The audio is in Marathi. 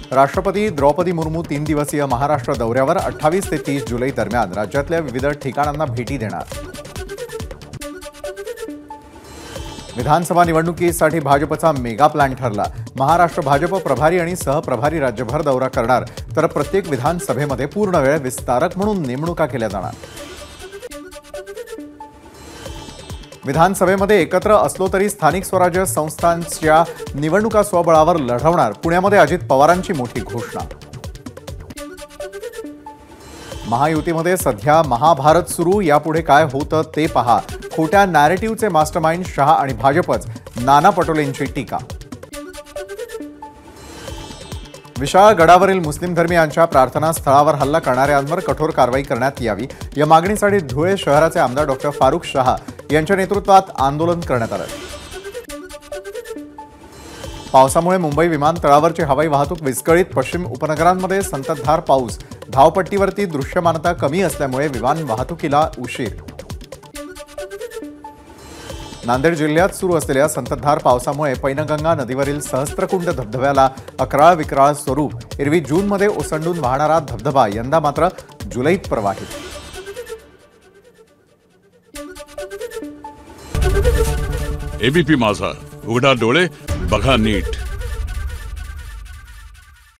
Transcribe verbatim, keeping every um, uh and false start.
राष्ट्रपती द्रौपदी मुर्मू तीन दिवसीय महाराष्ट्र दौऱ्यावर अठ्ठावीस ते तीस जुलै दरम्यान राज्यातल्या विविध ठिकाणांना भेटी देणार। विधानसभा निवडणुकीसाठी भाजपचा मेगा प्लॅन ठरला। महाराष्ट्र भाजप प्रभारी आणि सहप्रभारी राज्यभर दौरा करणार, तर प्रत्येक विधानसभेमध्ये पूर्ण वेळ विस्तारक म्हणून नेमणुका केल्या जाणार। विधानसभेमध्ये एकत्र असलो तरी स्थानिक स्वराज्य संस्थांच्या निवडणुका स्वबळावर लढवणार, पुण्यामध्ये अजित पवारांची मोठी घोषणा। महायुतीमध्ये सध्या महाभारत सुरू, यापुढे काय होतं ते पहा। खोट्या नॅरेटिव्हचे मास्टरमाइंड शहा आणि भाजपच, नाना पटोलेंची टीका। विशाळ गडावरील मुस्लिम धर्मीयांच्या प्रार्थना स्थळावर हल्ला करणाऱ्यांवर कठोर कारवाई करण्यात यावी, या मागणीसाठी धुळे शहराचे आमदार डॉक्टर फारुख शहा यांच्या नेतृत्वात आंदोलन करण्यात आलं। पावसामुळे मुंबई विमानतळावरची हवाई वाहतूक विस्कळीत। पश्चिम उपनगरांमध्ये संततधार पाऊस, धावपट्टीवरती दृश्यमानता कमी असल्यामुळे विमान वाहतुकीला उशीर। नांदेड जिल्ह्यात सुरू असलेल्या संततधार पावसामुळे पैनगंगा नदीवरील सहस्त्रकुंड धबधब्याला अकराळ विक्राळ स्वरूप। एरवी जूनमध्ये ओसंडून वाहणारा धबधबा यंदा मात्र जुलैत प्रवाहित। एबीपी माझा, उघडा डोळे बघा नीट।